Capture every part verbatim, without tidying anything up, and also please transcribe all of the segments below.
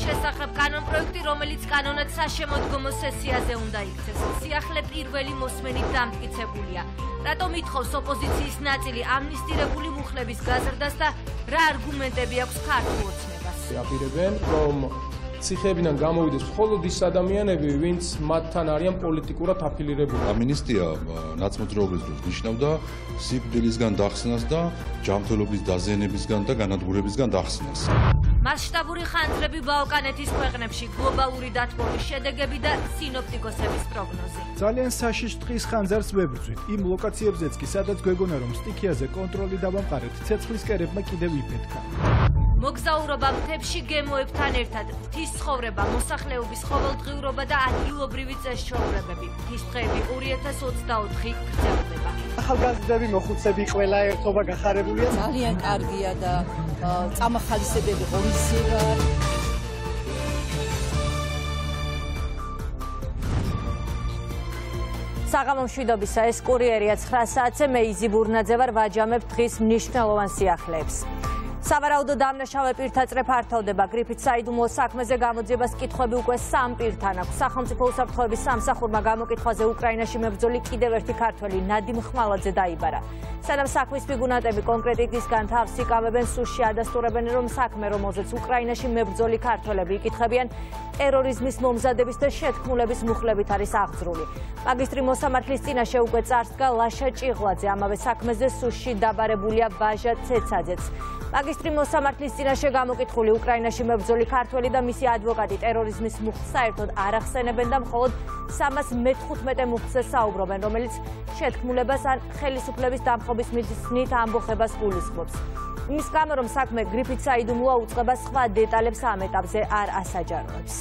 შესახებ კანონპროექტი, რომელიც კანონად საშემოდგომო სესიაზე უნდა იქცეს. სიახლე პირველი მოსმენით დამტკიცებულია. რატომ ითხოვს ოპოზიციის ნაწილი ამნისტირებული მუხლების გაზრდას და რა არგუმენტები აქვს ქართულ ოცნებას? აპირებენ, რომ ციხეებიდან გამოვიდეს მხოლოდ ის ადამიანები, ვინც მათთან არიან პოლიტიკურად აფილირებული. ამინისტია ნაცმოძრაობის დროს ნიშნავდა სიკვდილისგან დახსნას და ჯანმრთელობის დაზიანებისგან და განადგურებისგან დახსნას. მასშტაბური ხანძრები ბალკანეთის ქვეყნებში, გლობალური დათბობის შედეგები და სინოპტიკოსების პროგნოზი. ძალიან საშიშ ტყის ხანძარს ვებრძვით. იმ ლოკაციებზეც კი, სადაც გვეგონა რომ სტიქიაზე კონტროლი დავამყარეთ, ცეცხლის კერებმა კიდევ იფეთქა. მოგზაურობა მთებში გემოებთან ერთად, მთის ცხოვრება, მოსახლეობის ყოველდღიურობა და ადგილობრივი წესჩვეულებები. მთის დღეები ორი ათას ოცდაოთხი გრძელდება. ახალგაზრდები, მოხუცები, ყველა ერთობა გახარებულია. ძალიან კარგია და წამახალისებები ღონისება. საღამო მშვიდობისა, ეს კურიერია ცხრა საათზე, მე იზი ბურნაძე ვარ, ვაჯამებ დღის მნიშვნელოვან სიახლეებს. სავარაუდო დამნაშავე პირთა წრე ფართოვდება. გრიფით საიდუმლო საქმეზე გამოძიებას კითხვები უკვე სამ პირთან აქვს. სახელმწიფო უსაფრთხოების სამსახურმა გამოკითხვაზე უკრაინაში მებრძოლი კიდევ ერთი ქართველი ნადიმ ხმალაძე დაიბარა. სანამ საქმის ფიგურანტები კონკრეტიკისგან თავს იკავებენ, სუსში ადასტურებენ, რომ საქმე, რომელზეც უკრაინაში მებრძოლი ქართველები იკითხებიან, ტერორიზმის მომზადების და შეთქმულების მუხლებით არის აღძრული. მაგისტრი მოსამართლის წინაშე უკვე წარსდგა ლაშა ჭიღლაძე, ამავე საქმეზე სუსში დაბარებულია ბაჟა ცეცაძეც. მაგისტრი მოსამართლის წინაშე გამოკითხული უკრაინაში მებრძოლი ქართველი და მისი ადვოკატი ტერორიზმის მუხლს საერთოდ არ ახსენებენ და მხოლოდ სამას მეთხუთმეტე მუხლზე საუბრობენ, რომელიც შეთქმულებას ან ხელისუფლების დამხობის მიზნით ამბოხებას გულისხმობს. იმის გამო, რომ საქმე გრიფით საიდუმლოა, უწყება სხვა დეტალებს ამ ეტაპზე არ ასაჯაროებს.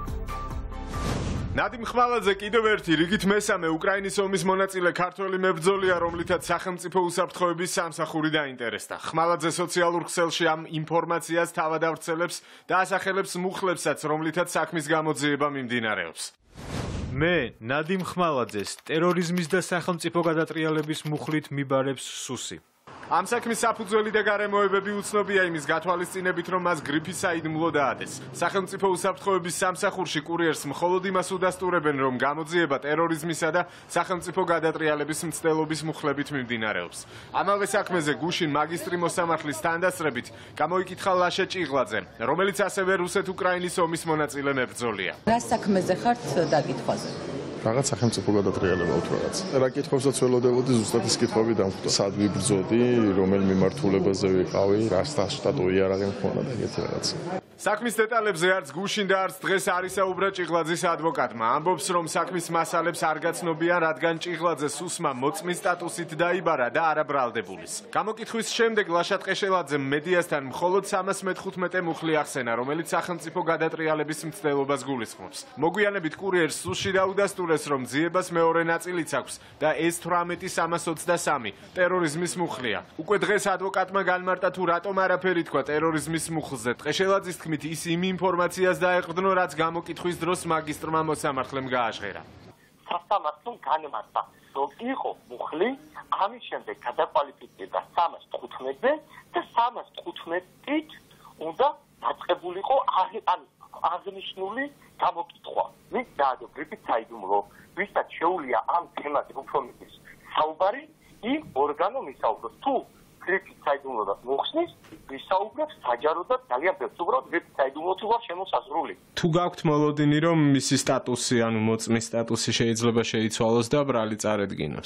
ნადიმ ხმალაძე კიდევ ერთი რიგით მესამე უკრაინის ომის მონაწილე ქართველი მებრძოლია, რომლითაც სახელმწიფო უსაფრთხოების სამსახური დაინტერესდა. ხმალაძე სოციალურ ქსელში ამ ინფორმაციას თავად ავრცელებს და ასახელებს მუხლებსაც, რომლითაც საქმის გამოძიება მიმდინარეობს. მე ნადიმ ხმალაძეს ტერორიზმის და სახელმწიფო გადატრიალების მუხლით მიბარებს სუსი. ამ საქმის საფუძველი და გარემოებები უცნობია იმის გათვალისწინებით, რომ მას გრიფი საიდუმლო დაადეს. სახელმწიფო უსაფრთხოების სამსახურში კურიერს მხოლოდ იმას უდასტურებენ, რომ გამოძიება ტერორიზმისა და სახელმწიფო გადატრიალების მცდელობის მუხლებით მიმდინარეობს. ამავე საქმეზე გუშინ მაგისტრი მოსამართლის თანდასწრებით გამოიკითხა ლაშა ჭიღლაძე, რომელიც ასევე რუსეთ-უკრაინის ომის მონაწილე მებრძოლია. რა საქმეზე ხართ დაკითხვაზე? რაღაც სახელმწიფო გადატრიალება თუ რაღაც. რა კითხვებსაც ველოდებოდი, ზუსტად ის კითხვები დამხვდა. სად ვიბრძოდი, რომელ მიმართულებაზე ვიყავი, რა სტატუსი იარაღი მქონდა და ეგეთი რაღაც. საქმის დეტალებზე არც გუშინ და არც დღეს არ ისაუბრა ჭიღლაძის ადვოკატმა. ამბობს, რომ საქმის მასალებს არ გაცნობია, რადგან ჭიღლაძე სუსმა მოწმის სტატუსით დაიბარა და არა ბრალდებულის. გამოკითხვის შემდეგ ლაშა ტყეშელაძემ მედიასთან მხოლოდ სამას მეთხუთმეტე მუხლი ახსენა, რომელიც სახელმწიფო გადატრიალების მცდელობას გულისხმობს. მოგვიანებით კურიერს სუსში დაუდასტურეს, რომ ძიებას მეორე ნაწილიც აქვს და ეს თვრამეტი სამას ოცდასამი ტერორიზმის მუხლია. უკვე დღეს ადვოკატმა განმარტა თუ რატომ არაფერი თქვა ტერორიზმის მუხლზე. ტყეშელაძის თქმით, ის იმ ინფორმაციას დაეყრდნო, რაც გამოკითხვის დროს მაგისტრმა მოსამართლემ გააჟღერა. სასამართლომ განმარტა, რომ იყო მუხლი, ამის შემდეგ გადაკვალიფიცირდა სამას თხუთმეტზე და სამას თხუთმეტით უნდა დაწყებულიყო აღნიშნული გამოკითხვა. მის დაადო გრიფით საიდუმლო, ვისაც შეუძლია ამ თემაზე უფრო მეტის საუბარი, იმ ორგანომ ისაუბროს. თუ გრიფით საიდუმლოდან მოხსნის, ვისაუბრებს საჯაროდაც ძალიან ბევრს, უბრალოდ გრიფით საიდუმლოთი ვარ შემოსაზღვრული. თუ გაქვთ მოლოდინი, რომ მისი სტატუსი, ანუ მოწმის სტატუსი შეიძლება შეიცვალოს და ბრალი წარედგინოს?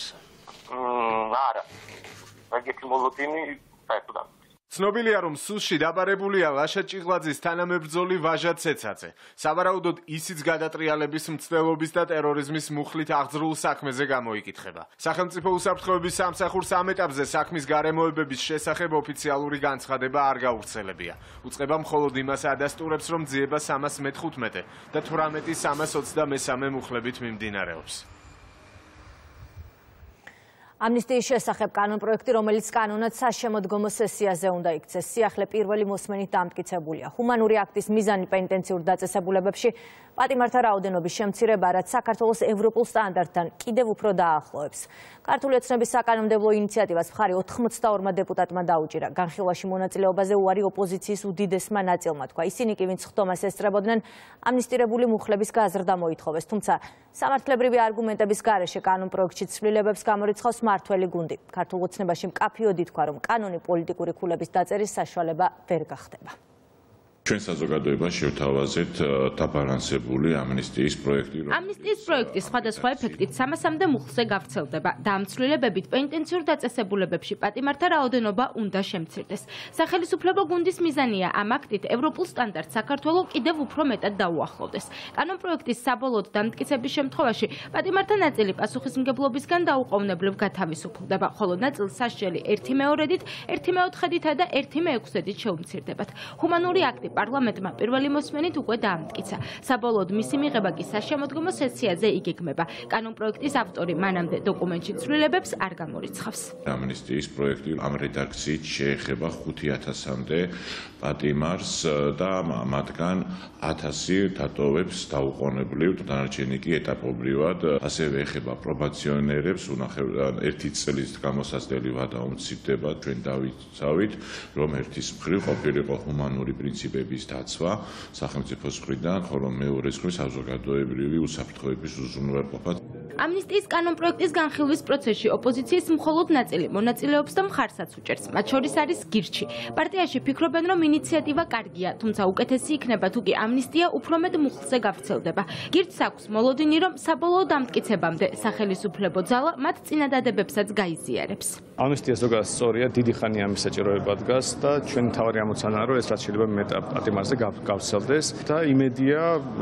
არა. ეგეთი მოლოდინი საერთოდ არ. ცნობილია, რომ სუსში დაბარებულია ლაშა ჭიღლაძის თანამებრძოლი ვაჟა ცეცაძე. სავარაუდოდ ისიც გადატრიალების მცდელობის და ტერორიზმის მუხლით აღძრულ საქმეზე გამოიკითხება. სახელმწიფო უსაფრთხოების სამსახურს ამ ეტაპზე საქმის გარემოებების შესახებ ოფიციალური განცხადება არ გავრცელებია. უწყება მხოლოდ იმას ადასტურებს, რომ ძიება სამას მეთხუთმეტე და თვრამეტი სამას ოცდამესამე მუხლებით მიმდინარეობს. ამნისტიის შესახებ კანონპროექტი, რომელიც კანონად საშემოდგომო სესიაზე უნდა იქცეს. სიახლე პირველი მოსმენით დამტკიცებულია. ჰუმანური აქტის მიზანი პენიტენციურ დაწესებულებებში პატიმართა რაოდენობის შემცირება, რაც საქართველოს ევროპულ სტანდარტთან კიდევ უფრო დაახლოებს. ქართული ოცნების საკანონმდებლო ინიციატივას მხარი ოთხმოცდაორმა დეპუტატმა დაუჭირა. განხილვაში მონაწილეობაზე უარი ოპოზიციის უდიდესმა ნაწილმა თქვა. ისინი კი, ვინც ხტომას ესწრებოდნენ, ამნისტირებული მუხლების გაზრდა მოითხოვეს. თუმცა სამართლებრივი არგუმენტების გარეშე კანონპროექტში ცვლილებებს გამორიცხავს მართველი გუნდი. ქართულ ოცნებაში მკაფიოდ ითქვა, რომ კანონი პოლიტიკური ქულების დაწერის საშუალება ვერ გახდება. ჩვენ საზოგადოებას შევთავაზეთ დაბალანსებული ამნისტიის პროექტი. ამნისტიის პროექტი სხვადასხვა ეფექტით სამასამდე მუხლზე გავრცელდება და ამ ცვლილებებით პენიტენციურ დაწესებულებებში პატიმართა რაოდენობა უნდა შემცირდეს. სახელმწიფო გუნდის მიზანია ამ აქტით ევროპულ სტანდარტს საქართველოს კიდევ უფრო მეტად დაუახლოვდეს. კანონპროექტის საბოლოოდ დამტკიცების შემთხვევაში პატიმართა ნაწილი პასუხისმგებლობისგან დაუყოვნებლივ გათავისუფლდება, ხოლო ნაწილს სასჯელი ერთი მეორედით, ერთი მეოთხედითა და ერთი მეექვსედით შეუმცირდებათ. ჰუმანური აქტი პარლამენტმა პირველი მოსმენით უკვე დაამტკიცა. საბოლოოდ მისი მიღება კი საშემოდგომო სესიაზე იგეგმება. კანონპროექტის ავტორი მანამდე დოკუმენტში ცვლილებებს არ გამორიცხავს. ამნისტიის პროექტი ამ რედაქციით შეეხება ხუთი ათასამდე პატიმარს და მათგან ათასი დატოვებს დაუყოვნებლივ, დანარჩენი კი ეტაპობრივად, ასევე ეხება პრობაციონერებს, უნახევად ერთი წლის გამოსაცდელი ვადა უმცირდება. ჩვენ დავიცავით, რომ ერთის მხრივ ყოფილიყო ჰუმანური პრინციპები დაცვა სახელმწიფოს მხრიდან, ხოლო მეორეს მხრივ საზოგადოებრივი უსაფრთხოების უზრუნველყოფა. ამნისტიის კანონპროექტის განხილვის პროცესში ოპოზიციის მხოლოდ ნაწილი მონაწილეობს და მხარსაც უჭერს. მათ შორის არის გირჩი. პარტიაში ფიქრობენ, რომ ინიციატივა კარგია, თუმცა უკეთესი იქნება თუ კი ამნისტია უფრო მეტ მუხლზე გავრცელდება. გირჩს აქვს მოლოდინი, რომ საბოლოო დამტკიცებამდე სახელმწიფო ძალა მათ წინადადებებსაც გაიზიარებს. ამნისტია ზოგადად სწორია, დიდი ხანი ამის საჭიროება დგას და ჩვენი თავარი ამოცანაა, რომ ეს რაც შეიძლება მეტად პატიმარზე გავრცელდეს და იმედია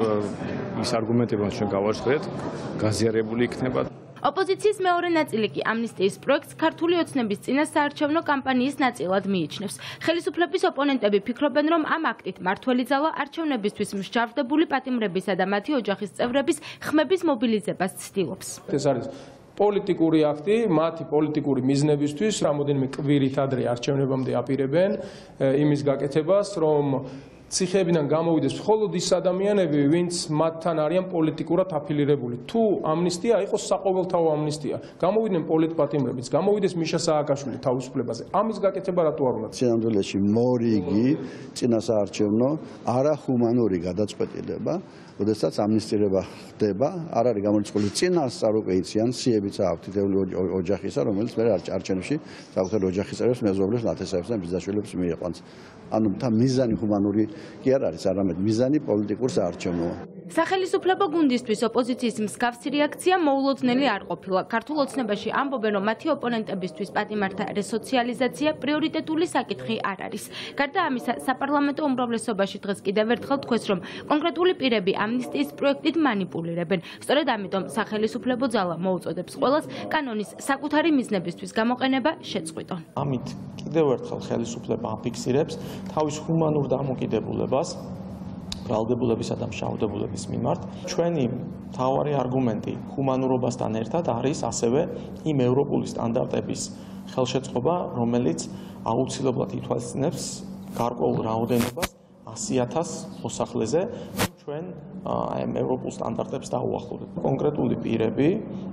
ის არგუმენტები, რომ ჩვენ გავარცხნით, გაზიარებული იქნება. ოპოზიციის მეორე ნაწილი კი ამნისტიის პროექტს ქართული ოცნების წინა საარჩევნო კამპანიის ნაწილად მიიჩნევს. ხელისუფლების ოპონენტები ფიქრობენ, რომ ამ აქტით მართველი ძალა არჩევნებისთვის მსჯავრდებული პატიმრებისა და მათი ოჯახის წევრების ხმების მობილიზებას ცდილობს. ეს არის პოლიტიკური აქტი, მათი პოლიტიკური მიზნებისთვის რამოდენიმე კვირით ადრე არჩევნებამდე აპირებენ იმის გაკეთებას, რომ ციხეებიდან გამოვიდეს მხოლოდ ის ადამიანები, ვინც მათთან არიან პოლიტიკურად აფილირებული. თუ ამნისტია იყოს საყოველთაო ამნისტია, გამოვიდნენ პოლიტპატიმრებიც, გამოვიდეს მიშა სააკაშვილი თავისუფლებაზე. ამის გაკეთება რატო არ უნდა? სინამდვილეში მორიგი წინასაარჩევნო არახუმანური გადაწყვეტილება, როდესაც ამნისტირება ხდება, არ არის გამორიცხული წინასწარ უკვე იციან სიებიც აქვთ თითოეული ოჯახისა, რომელიც მე არჩევნებში საკუთარ ოჯახის წევრებს, მეზობლებს, ნათესავებს და ბიძაშვილებს მიიყვანს. ანუ და მიზანი ჰუმანური კი არ არის, არამედ მიზანი პოლიტიკურ საარჩევნოა. სახელმწიფო გუნდისთვის ოპოზიციის მსგავსი რეაქცია მოულოდნელი არ ყოფილა. ქართულ ოცნებაში ამბობენ, რომ მათი ოპონენტებისთვის პატიმართა რესოციალიზაცია პრიორიტეტული საკითხი არ არის. გარდა ამისა, საპარლამენტო უმრავლესობაში დღეს კიდევ ერთხელ თქვეს, რომ კონკრეტული პირები ამნისტიის პროექტით манипуლირებენ. სწორედ ამიტომ სახელმწიფო ძალა მოუწოდებს ყველას კანონის საკუთარი მიზნებისთვის გამოყენება შეწყვიტონ. ამით კიდევ ერთხელ ხელისუფლება აფიქსირებს თავის ჰუმანურ დამოკიდებულებას ბრალდებულებისა და მშავდებულების მიმართ. ჩვენი მთავარი არგუმენტი ჰუმანურობასთან ერთად არის ასევე იმ ევროპული სტანდარტების ხელშეწყობა, რომელიც აუცილებლად ითვალისწინებს გარკვეულ რაოდენობას ასი ათასს მოსახლეზე. ჩვენ აი ევროპულ სტანდარტებს დაუახლოვდეთ. კონკრეტული პირები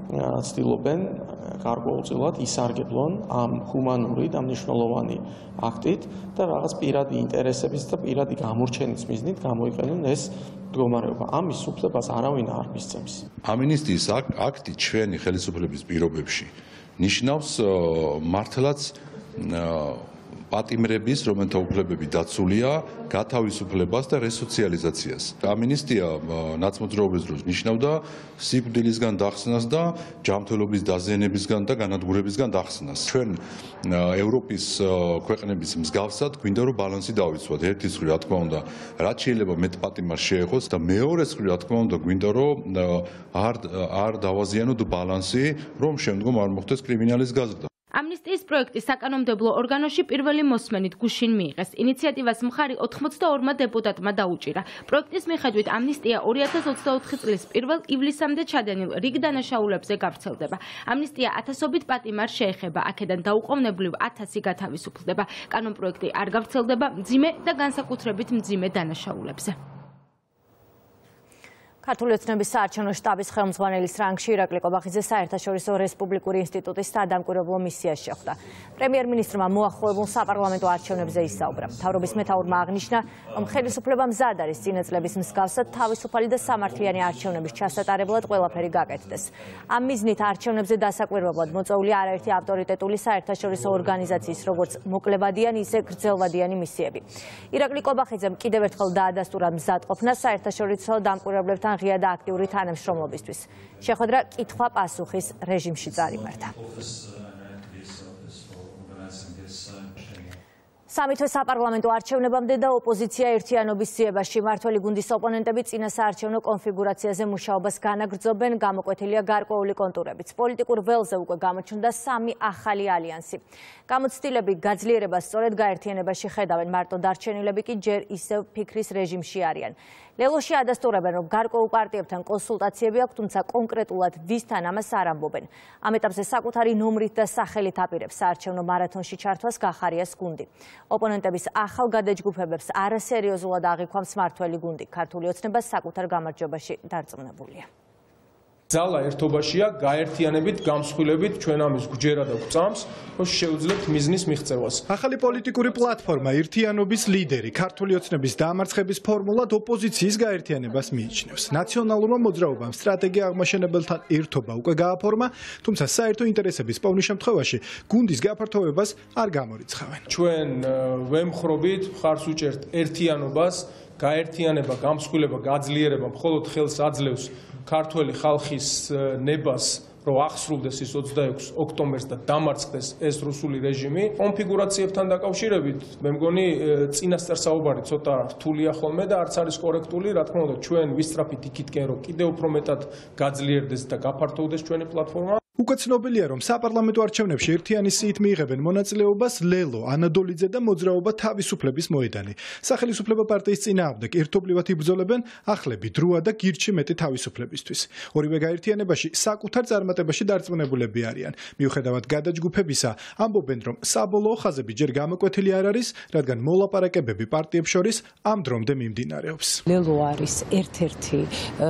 ცდილობენ გარკვეულწილად ისარგებლონ ამ ჰუმანური და მნიშვნელოვანი აქტით და რაღაც პირადი ინტერესების და პირადი გამორჩენის მიზნით გამოიყენონ ეს მდგომარეობა. ამის უფლებას არავინ არ მისცემს. ამნისტიის აქტი ჩვენი ხელისუფლების პირობებში ნიშნავს მართლაც პატიმრების, რომელთა უფლებები დაცულია, გათავისუფლებას და რესოციალიზაციას. ამნისტია ნაცმოძრაობის დროს ნიშნავდა სიკვდილისგან დახსნას და ჯანმრთელობის დაზიანებისგან და განადგურებისგან დახსნას. ჩვენ ევროპის ქვეყნების მსგავსად გვინდა რომ ბალანსი დავიცვათ. ერთის მხრივ, რა თქმა უნდა, რაც შეიძლება მეტ პატიმარს შეეხოს და მეორეს მხრივ, რა თქმა უნდა, გვინდა რომ არ არ დავაზიანოთ ბალანსი, რომ შემდგომ არ მოხდეს კრიმინალის გაზრდა. ამნისტიის პროექტი საკანონმდებლო ორგანოში პირველი მოსმენით გუშინ მიიღეს. ინიციატივას მხარი ოცდაორმა დეპუტატმა დაუჭირა. პროექტის მიხედვით ამნისტია ორი ათას ოცდაოთხი წლის პირველ ივლისამდე ჩადენილ რიგ დანაშაულებზე გავრცელდება. ამნისტია ათასობით პატიმარს შეეხება, აქედან დაუყოვნებლივ ათასი გათავისუფლდება. კანონპროექტი არ გავრცელდება მძიმე და განსაკუთრებით მძიმე დანაშაულებზე. ქართული ოცნების საარჩევნო შტაბის ხელმძღვანელის რანგში ირაკლი ყობახიძე საერთაშორისო რესპუბლიკური ინსტიტუტის სადამკვირვებლო მისიაში შეხვდა. პრემიერ-მინისტრმა მოახლოებულ საპარლამენტო არჩევნებზე ისაუბრა. მთავრობის მეთაურმა აღნიშნა, რომ ხელისუფლება მზად არის წინა წლების მსგავსად თავისუფალი და სამართლიანი არჩევნების ჩასატარებლად ყველაფერი გაკეთდეს. ამ მიზნით არჩევნებზე დასაკვირვებლად მოწვეულია არაერთი ავტორიტეტული საერთაშორისო ორგანიზაციის, როგორც მოკლებადიანი, ისე გრძელვადიანი მისიები. ირაკლი ყობახიძემ კიდევ ერთხელ დაადასტურა მზადყოფნა საერთაშორისო დამკვირვებლებთან ღია და აქტიური თანამშრომლობისთვის. შეხვედრა კითხვა-პასუხის რეჟიმში წარიმართა. სამი თვე საპარლამენტო არჩევნებამდე და ოპოზიცია ერთიანობის ძიებაში მმართველი გუნდის ოპონენტები წინა საარჩევნო კონფიგურაციაზე მუშაობას განაგრძობენ, გამოკვეთილია გარკვეული კონტურებიც. პოლიტიკურ ველზე უკვე გამოჩნდა სამი ახალი ალიანსი. გამოცდილები გაძლიერებას სწორედ გაერთიანებაში ხედავენ, მარტო დარჩენილები კი ჯერ ისევ ფიქრის რეჟიმში არიან. ლელოში ადასტურებენ, რომ გარკვეულ პარტიებთან კონსულტაციები აქვს, თუმცა კონკრეტულად ვისთან ამას არ ამბობენ. ამ ეტაპზე საკუთარი ნომრით და სახელით აპირებს საარჩევნო მარათონში ჩართვას გახარიას გუნდი. ოპონენტების ახალ გადაჯგუფებებს არასერიოზულად აღიქვამს მმართველი გუნდი. ქართული ოცნება საკუთარ გამარჯვებაში დარწმუნებულია. ძალა ერთობაშია, გაერთიანებით, გამსხვილებით ჩვენ ამის გვჯერა და გვწამს, რომ შევძლებთ მიზნის მიღწევას. ახალი პოლიტიკური პლატფორმა ერთიანობის ლიდერი ქართული ოცნების დაამარცხების ფორმულად ოპოზიციის გაერთიანებას მიიჩნევს. ნაციონალურმა მოძრაობამ სტრატეგია აღმაშენებელთან ერთობა უკვე გააფორმა, თუმცა საერთო ინტერესების პოვნის შემთხვევაში გუნდის გაფართოვებას არ გამორიცხავენ. ჩვენ ვემხრობით, მხარს უჭერთ ერთიანობას, გაერთიანება, გამსხვილება, გაძლიერება მხოლოდ ხელს აძლევს ქართველი ხალხის ნებას, რომ აღსრულდეს ის ოცდაექვსი ოქტომბერს და დამარცხდეს ეს რუსული რეჟიმი. კონფიგურაციებთან დაკავშირებით, მე მგონი წინასწარ საუბარი ცოტა რთულია ხოლმე და არც არის კორექტული, რა თქმა უნდა, ჩვენ ვისწრაფით იქითკენ, რომ კიდევ უფრო მეტად გაძლიერდეს და გაფართოვდეს ჩვენი პლატფორმა. უკვე ცნობილია, რომ საპარლამენტო არჩევნებში ერთიანი სიით მიიღებენ მონაწილეობას ლელო, ანადოლიძე და მოძრაობა თავისუფლების მოედანი. სახელმწიფო პარტიის წინააღმდეგ ერთობლივად იბრძოლებენ ახლები, დროა და გირჩი მეტი თავისუფლებისთვის. ორივე გაერთიანებაში საკუთარ წარმატებაში დარწმუნებულები არიან. მიუხედავად გადაჯგუფებისა, ამბობენ, რომ საბოლოო ხაზები ჯერ გამოკვეთილი არ არის, რადგან მოლაპარაკებები პარტიებს შორის ამ დრომდე მიმდინარეობს. ლელო არის ერთ-ერთი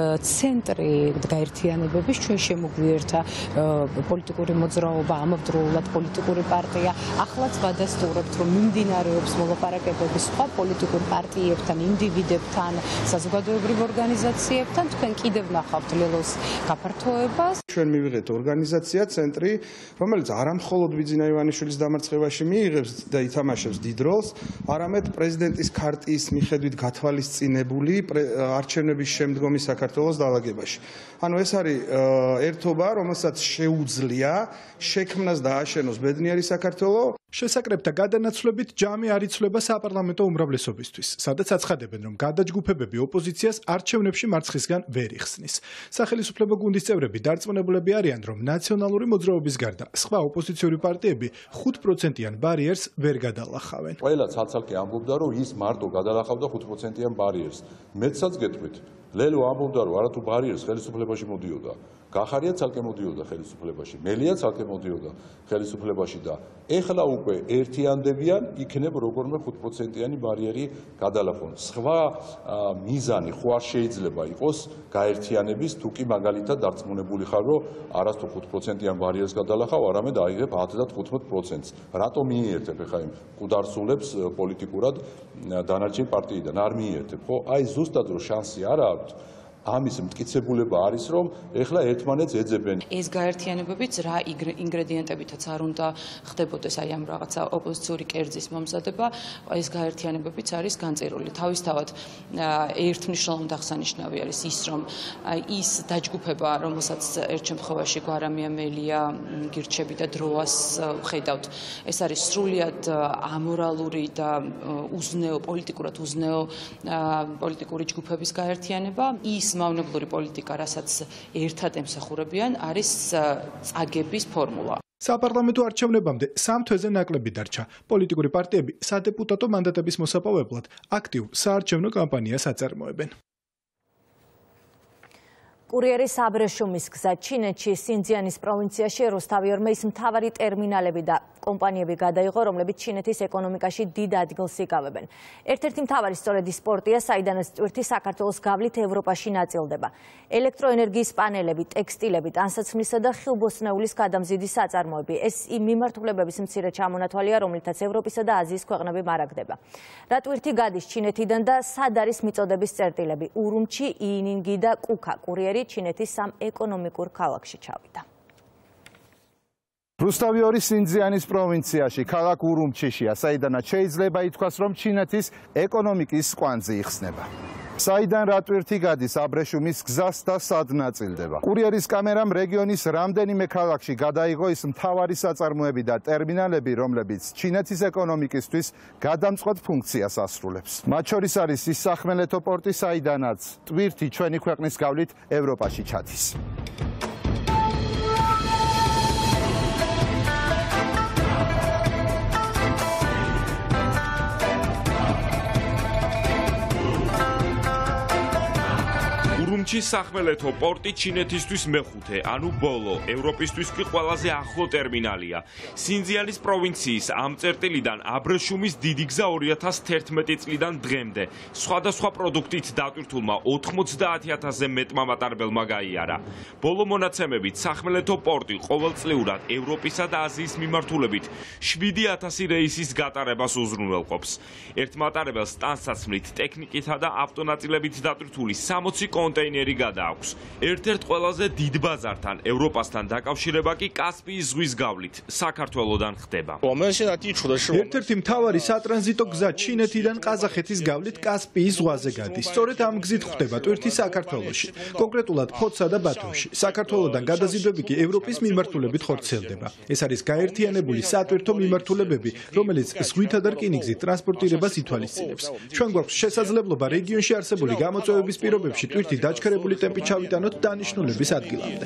ცენტრი გაერთიანებების, ჩვენ შემოგვიერთა პოლიტიკური მოძრაობა, ამავდროულად პოლიტიკური პარტია. ახლაც ვადასტურებთ, რომ მიმდინარეობს მოლაპარაკებები სხვა პოლიტიკურ პარტიებთან, ინდივიდებთან, საზოგადოებრივ ორგანიზაციებთან. თქვენ კიდევ ნახავთ ლელოს გაფართოებას. ჩვენ მივიღეთ ორგანიზაცია, ცენტრი, რომელიც არამხოლოდ ვიძინა ივანიშვილის დამარცხებაში მიიღებს და ითამაშებს დიდ როლს, არამედ პრეზიდენტის ქარტიის მიხედვით გათვალისწინებული არჩევნების შემდგომი საქართველოს დაალაგებაში. ანუ ეს არის ერთობა, რომელსაც შეუძლია შექმნას და აშენოს ბედნიერი საქართველო. შესაკრებთა გადანაცვლებით ჯამი არ იცვლება საპარლამენტო უმრავლესობისთვის, სადაც აცხადებენ, რომ გადაჯგუფებები ოპოზიციას არჩევნებში მარცხისგან ვერ იხსნის. სახელმწიფო გუნდის წევრები დარწმუნებულები არიან, რომ ნაციონალური მოძრაობის გარდა სხვა ოპოზიციური პარტიები ხუთ პროცენტიან ბარიერს ვერ გადალახავენ. ყველა ცალ-ცალკე ამბობდა, რომ ის მარტო გადალახავდა ხუთ პროცენტიან ბარიერს. მეცაც გეტყვით, ლელო ამბობდა, რომ არათუ ბარიერს ხელისუფლებაში მოდიოდა. გახარია ცალკე მოდიოდა ხელისუფლებაში, მელია ცალკე მოდიოდა ხელისუფლებაში და ეხლა უკვე ერთიანდებიან, იქნებ როგორმე ხუთ პროცენტიანი ბარიერი გადალახონ. სხვა მიზანი ხო არ შეიძლება იყოს გაერთიანების, თუ კი მაგალითად დარწმუნებული ხარ, რომ არასდროს ხუთ პროცენტიან ბარიერს გადალახავ, არამედ აიღებ ათ და თხუთმეტ პროცენტს. რატომ მიერთებ ეხლა იმ მკვდარსულებს პოლიტიკურად დანარჩენი პარტიიდან? არ მიერთებ, ხო? აი ზუსტად რომ შანსი არ აქვს. ამის მტკიცებულება არის, რომ ეხლა ერთმანეთს ეძებენ. ეს გაერთიანებებიც რა ინგრედიენტებითაც არ უნდა ხდებოდეს აი ამ რაღაცა ოპოზიციური კერძის მომზადება, ეს გაერთიანებებიც არის განწირული. თავისთავად ერთმნიშვნელოვნად აღსანიშნავი არის ის, რომ ის დაჯგუფება, რომელსაც ერთ შემთხვევაში გვარამია მელია გირჩები და დროას ხედავთ, ეს არის სრულიად ამორალური და უზნეო, პოლიტიკურად უზნეო პოლიტიკური ჯგუფების გაერთიანება. ის მავნებლური პოლიტიკა, რასაც ერთად ემსახურებიან, არის წაგების ფორმულა. საპარლამენტო არჩევნებამდე სამ თვეზე ნაკლები დარჩა. პოლიტიკური პარტიები სადეპუტატო მანდატების მოსაპოვებლად აქტიურ საარჩევნო კამპანიას აწარმოებენ. კურიერის აბრეშუმის გზა ჩინეთში სინძიანის პროვინციაში როსტავიორმეის მთავარი ტერმინალები და კომპანიები გადაიღო, რომლებიც ჩინეთის ეკონომიკაში დიდ ადგილს იკავებენ. ერთ-ერთი მთავარი სწორედ ის პორტია, საიდანაც ტვირთი საქართველოს გავლით ევროპაში ნაწილდება. ელექტროენერგიის პანელები, ტექსტილები, ტანსაცმლისა და ხილბოსნეულის გადამზიდის საწარმოები. ეს იმ მიმართულებების მცირე ჩამონათვალია, რომლითაც ევროპისა და აზიის ქვეყნები მარაგდება. რა ტვირთი გადის ჩინეთიდან და სად არის მიწოდების წერტილები? ურუმჩი, იინინგი და კუკა კურიერი ჩინეთის სამ ეკონომიკურ ქალაქში ჩავიდა. რუსტავიორის სინძიანის პროვინციაში, ქალაქ ურუმჩიშია, საიდანაც შეიძლება ითქვას, რომ ჩინეთის ეკონომიკის კვანძი იხსნება. საიდან რა ტვირთი გადის აბრეშუმის გზას და სად ნაწილდება. კურიერის კამერამ რეგიონის რამდენიმე ქალაქში გადაიღო ის მთავარი საწარმოები და ტერმინალები, რომლებიც ჩინეთის ეკონომიკისთვის გადამწყვეტ ფუნქციას ასრულებს. მათ შორის არის ის სახმელეთო პორტი, საიდანაც ტვირთი ჩვენი ქვეყნის გავლით ევროპაში ჩადის. ურუმჩის სახმელეთო პორტი ჩინეთისთვის მეხუთე, ანუ ბოლო, ევროპისთვის კი ყველაზე ახლო ტერმინალია. სინძიანის პროვინციის ამ წერტილიდან აბრეშუმის დიდი გზა ორი ათას თერთმეტი წლიდან დღემდე სხვადასხვა პროდუქტით დატვირთულმა ოცდაათი ათასზე მეტმა მატარებელმა გაიარა. ბოლო მონაცემებით სახმელეთო პორტი ყოველწლიურად ევროპისა და აზიის მიმართულებით შვიდი ათასი რეისის გატარებას უზრუნველყოფს. ერთ მატარებელს ტანსაცმლით, ტექნიკითა და ავტონაწილებით დატვირთული სამოცი კონტეინერი გადააქვს. ერთ-ერთ ყველაზე დიდ ბაზართან, ევროპასთან დაკავშირება კი კასპიის ზღვის გავლით, საქართველოდან ხდება. ერთ-ერთი მთავარი სატრანზიტო გზა ჩინეთიდან ყაზახეთის გავლით კასპიის ზღვაზე გადის. სწორედ ამ გზით ხდება ტვირთი საქართველოში, კონკრეტულად ფოცსა და ბათუმში. საქართველოდან გადაზიდვები კი ევროპის მიმართულებით ხორციელდება. ეს არის გაერთიანებული სატვირთო მიმართულებები, რომელიც ზღვითა და რკინიგზით ტრანსპორტირებას ითვალისწინებს. ჩვენ გვაქვს შესაძლებლობა რეგიონში არსებული გამოწვევების პირობებში ტვირთი დაჩქარებული ტემპით ჩავიტანოთ დანიშნულების ადგილამდე.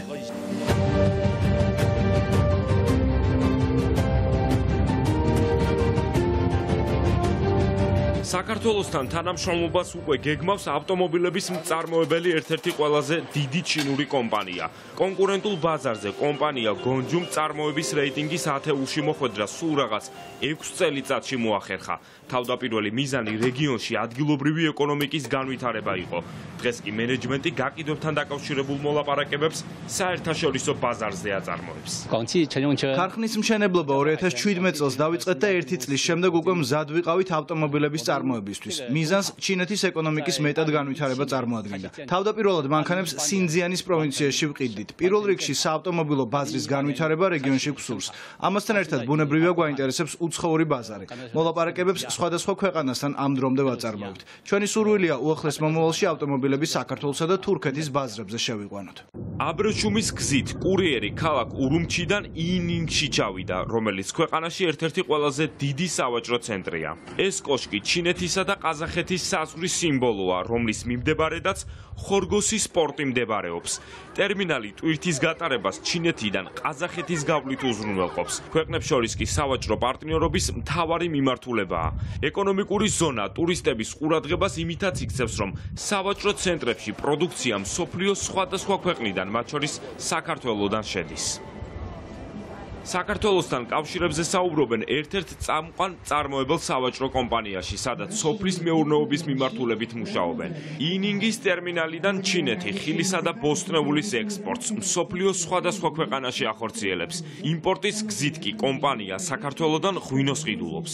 საქართველოსთან თანამშრომლობას უკვე გეგმავს ავტომობილების მწარმოებელი ერთ-ერთი ყველაზე დიდი ჩინური კომპანია. კონკურენტულ ბაზარზე კომპანია გონჯუ მწარმოების რეიტინგის ათეულში მოხვედრა სულ რაღაც ექვს წელიწადში მოახერხა. თავდაპირველი მიზანი რეგიონში ადგილობრივი ეკონომიკის განვითარება იყო. დღეს კი მენეჯმენტი გაყიდვებთან დაკავშირებულ მოლაპარაკებებს საერთაშორისო ბაზარზე აწარმოებს. ქარხნის მშენებლობა ორი ათას შვიდმეტ წელს დავიწყეთ და ერთი წლის შემდეგ უკვე მზად ვიყავით ავტომობილების წარმოებისთვის. მიზანს ჩინეთის ეკონომიკის მეტად განვითარება წარმოადგენდა. თავდაპირველად მანქანებს სინძიანის პროვინციაში ვყიდით. პირველ რიგში საავტომობილო ბაზრის განვითარება რეგიონში გვსურს. ამასთან ერთად ბუნებრივია გვაინტერესებს უცხოური ბაზარი. მოლაპარაკებებს სხვადასხვა ქვეყანასთან ამ დრომდე ვაწარმოებთ. ჩვენი სურვილია უახლეს მომავალში ავტომობილები საქართველოსა და თურქეთის ბაზრებზე შევიყვანოთ. აბრეშუმის გზით კურიერი ქალაქ ურუმჩიდან იინინგში ჩავიდა, რომელიც ქვეყანაში ერთ-ერთი ყველაზე დიდი სავაჭრო ცენტრია. ეს კოშკი ჩინეთისა და ყაზახეთის საზღვრის სიმბოლოა, რომლის მიმდებარედაც ხორგოსის პორტი მდებარეობს. ტერმინალი ტვირთის გატარებას ჩინეთიდან ყაზახეთის გავლით უზრუნველყოფს. ქვეყნებს შორის კი სავაჭრო პარტნიორობის მთავარი მიმართულებაა. ეკონომიკური ზონა ტურისტების ყურადღებას იმითაც იქცევს, რომ სავაჭრო ცენტრებში პროდუქცია მსოფლიოს სხვადასხვა ქვეყნიდან, მათ შორის საქართველოდან შედის. საქართველოსთან კავშირებზე საუბრობენ ერთ-ერთ წამყვან მწარმოებელ სავაჭრო კომპანიაში, სადაც სოფლის მეურნეობის მიმართულებით მუშაობენ. იინინგის ტერმინალიდან ჩინეთი ხილისა და ბოსტნეულის ექსპორტს მსოფლიოს სხვადასხვა ქვეყანაში ახორციელებს. იმპორტის გზით კი კომპანია საქართველოდან ღვინოს ყიდულობს.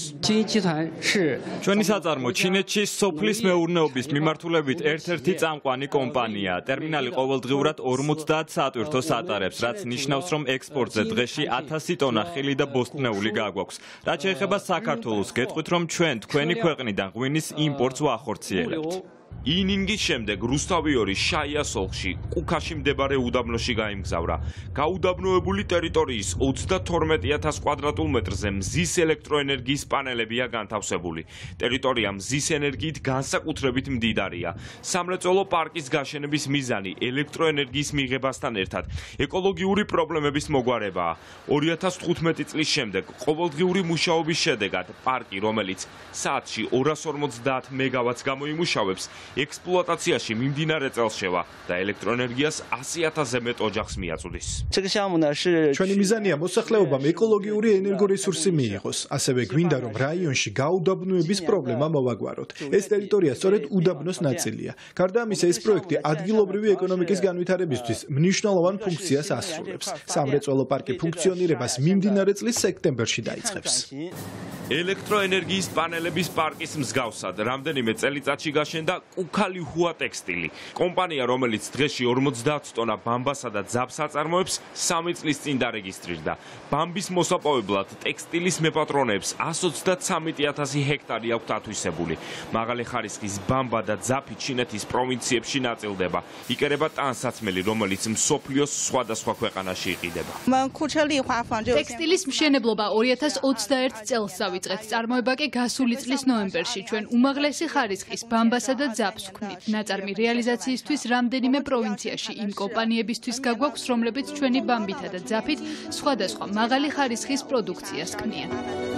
ჩვენი საწარმო ჩინეთში სოფლის მეურნეობის მიმართულებით ერთ-ერთი წამყვანი კომპანია. ტერმინალი ყოველდღიურად ორმოცდაათ სატვირთოს ატარებს, რაც ნიშნავს, რომ ექსპორტზე დღეში ათასი ტონა ხილი და ბოსტნეული გაგვაქვს. რაც შეეხება საქართველოს, გეტყვით, რომ ჩვენ თქვენი ქვეყნიდან ღვინის იმპორტს ვახორციელებთ. ინინგის შემდეგ რუსთავიორის შაიას ოლქში კუქაში მდებარე უდაბნოში გაიმგზავრა. გაუდაბნოებული ტერიტორიის ოცდათორმეტი ათას კვადრატულ მეტრზე მზის ელექტროენერგიის პანელებია განთავსებული. ტერიტორია მზის ენერგიით განსაკუთრებით მდიდარია. სამრეწველო პარკის გაშენების მიზანი ელექტროენერგიის მიღებასთან ერთად ეკოლოგიური პრობლემების მოგვარებაა. ორი ათას თხუთმეტი წლის შემდეგ ყოველდღიური მუშაობის შედეგად პარკი, რომელიც საათში ორას ორმოცდაათ მეგავატს გამოიმუშავებს, ექსპლუატაციაში მიმდინარე წელს შევა და ელექტროენერგიას ასი ათასზე მეტ ოჯახს მიაწვდის. ჩვენი მიზანია მოსახლეობამ ეკოლოგიური ენერგორესურსი მიიღოს, ასევე გვინდა რომ რაიონში გაუდაბნოების პრობლემა მოვაგვაროთ. ეს ტერიტორია სწორედ უდაბნოს ნაწილია. გარდა ამისა, ეს პროექტი ადგილობრივი ეკონომიკის განვითარებისთვის მნიშვნელოვან ფუნქციას ასრულებს. სამრეწველო პარკი ფუნქციონირებას მიმდინარე წლის სექტემბერში დაიწყებს. ელექტროენერგიის პანელების პარკის მსგავსად რამდენიმე წელიწადში გაშენდა კუქალი ჰუა ტექსტილი. კომპანია, რომელიც დღეში ორმოცდაათ ტონა ბამბასა და ძაბს აწარმოებს, სამი წლის წინ დარეგისტრირდა. ბამბის მოსაპოვებლად ტექსტილის მეპატრონეებს εκατს ოცდაცამეტი ათასი ჰექტარი აქვთ ათვისებული. მაღალი ხარისხის ბამბა და ძაფი ჩინეთის პროვინციებში ნაწილდება. იკერება ტანსაცმელი, რომელიც მსოფლიოს სხვადასხვა ქვეყანაში იყიდება. ტექსტილის მშენებლობა ორი ათას ოცდაერთ წელს დავიწყეთ. წარმოება კი გასული წლის ნოემბერში. ჩვენ უმაღლესი ხარისხის ბამბასა და ძაბს ვქმნით. ნაწარმი რეალიზაციისთვის რამდენიმე პროვინციაში იმ კომპანიებისთვის გაგვაქვს, რომლებიც ჩვენი ბამბითა და ძაფით სხვადასხვა მაღალი ხარისხის პროდუქციას ქმნიან.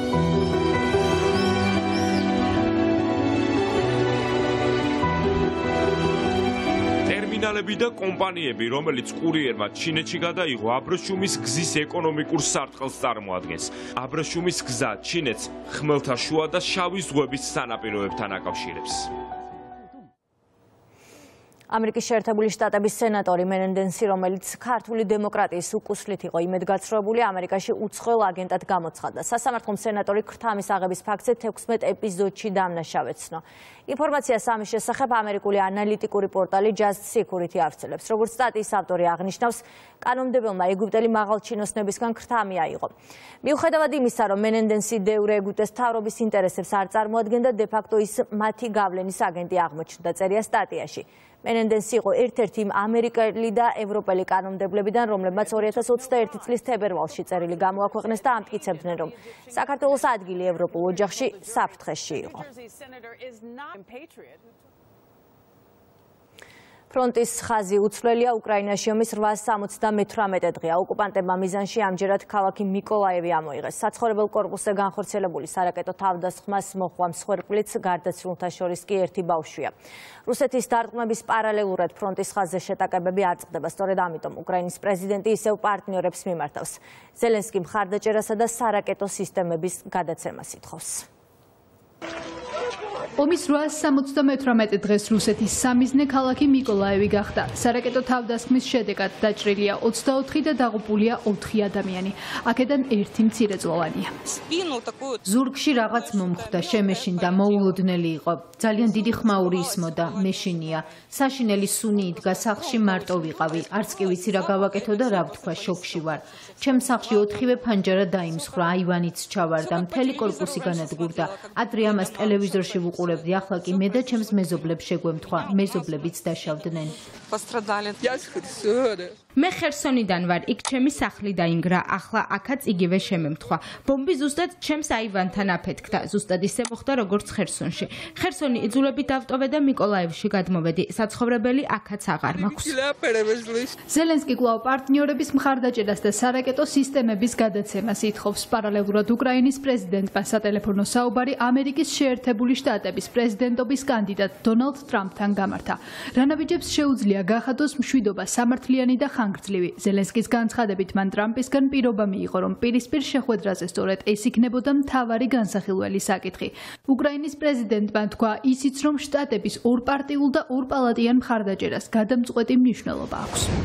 ტერმინალები და კომპანიები, რომელიც კურიერმა ჩინეთში გადაიღო, აბრეშუმის გზის ეკონომიკურ სარტყელს წარმოადგენს. აბრეშუმის გზა ჩინეთს ხმელთაშუა და შავი ზღვების სანაპიროებთან აკავშირებს. ამერიკის შეერთებული შტატების სენატორი მენენდენსი, რომელიც ქართული დემოკრატიის უკუსლით იყო იმედგაცრუებული, ამერიკაში უცხოელ აგენტად გამოცხადდა. სასამართლომ სენატორი ქრთამის აღების ფაქტზე თექვსმეტ ეპიზოდში დამნაშავეცნო. ინფორმაციას ამის შესახებ ამერიკული ანალიტიკური პორტალი Just Security ავრცელებს. როგორც სტატიის ავტორი აღნიშნავს, კანონმდებელმა ეგვიპტელი მაღალჩინოსნებისგან ქრთამი აიღო. მიუხედავად იმისა, რომ მენენდენსი დე-იურე ეგვიპტეს მთავრობის ინტერესებს არ წარმოადგენდა, დე-ფაქტო ის მათი გავლენის აგენტი აღმოჩნდა, წერია სტატიაში. მენენდენსი იყო ერთ-ერთი იმ ამერიკელი და ევროპელი კანონმდებლებიდან, რომლებმაც ორი ათას ოცდაერთი წლის თებერვალში წერილი გამოაქვეყნეს და ამტკიცებდნენ, რომ საქართველოს ადგილი ევროპულ ოჯახში საფრთხეში იყო. ფრონტის ხაზი უცვლელია, უკრაინაში ომის რვას სამოცდამეთვრამეტე დღეა. ოკუპანტებმა მიზანში ამჯერად ქალაქი მიკოლაევი ამოიღეს. საცხოვრებელ კორპუსზე განხორციელებული სარაკეტო თავდასხმას მოჰყვა მსხვერპლიც, გარდაცვლილთა შორის კი ერთი ბავშვია. რუსეთის დარტყმების პარალელურად ფრონტის ხაზზე შეტაკებები არ წყდება. სწორედ ამიტომ უკრაინის პრეზიდენტი ისევ პარტნიორებს მიმართავს. ზელენსკი მხარდაჭერასა და სარაკეტო სისტემების გადაცემას ითხოვს. ომის რვას სამოცდამეთვრამეტე დღეს რუსეთის სამიზნე ქალაქი მიკოლაევი გახდა. სარაკეტო თავდასხმის შედეგად დაჭრილია ოცდაოთხი და დაღუპულია ოთხი ადამიანი. აქედან ერთი მცირეწლოვანია. ზურგში რაღაც მომხვდა, შემეშინდა, მოულოდნელი იყო. ძალიან დიდი ხმაური ისმოდა, მეშინია. საშინელი სუნი იდგა, სახლში მარტო ვიყავი. არც კი ვიცი რა გავაკეთო და რა ვთქვა, შოკში ვარ. ჩემ სახლში ოთხივე ფანჯარა დაიმსხვრა, აივანიც ჩავარდა, მთელი კორპუსი განადგურდა. ადრე ამას ტელევიზორში ვუყურებდი, ახლა კი მე და ჩემს მეზობლებს შეგვემთხვა, მეზობლებიც დაშავდნენ. მე ხერსონიდან ვარ, იქ ჩემი სახლი დაინგრა, ახლა აქაც იგივე შემემთხვა. ბომბი ზუსტად ჩემს აივანთან აფეთქდა, ზუსტად ისე მოხდა, როგორც ხერსონში. ხერსონი იძულებით დავტოვე და მიკოლაევში გადმოვედი, საცხოვრებელი აქაც აღარ მაქვს. ზელენსკი კვლავ პარტნიორების მხარდაჭერას და სარაკეტო სისტემების გადაცემას ითხოვს. პარალელურად უკრაინის პრეზიდენტმა სატელეფონო საუბარი ამერიკის შეერთებული შტატების პრეზიდენტობის კანდიდატ დონალდ ტრამპთან გამართა. რანაბიჯებს შეუძლია გახადოს მშვიდობა სამართლიანი და ხანგრძლივი. ზელენსკის განცხადებით მან ტრამპისგან პირობა მიიღო, რომ პირისპირ შეხვედრაზე სწორედ ეს იქნებოდა მთავარი განსახილველი საკითხი. უკრაინის პრეზიდენტმა თქვა ისიც, რომ შტატების ორპარტიულ და ორპალატიან მხარდაჭერას გადამწყვეტი მნიშვნელობა აქვს.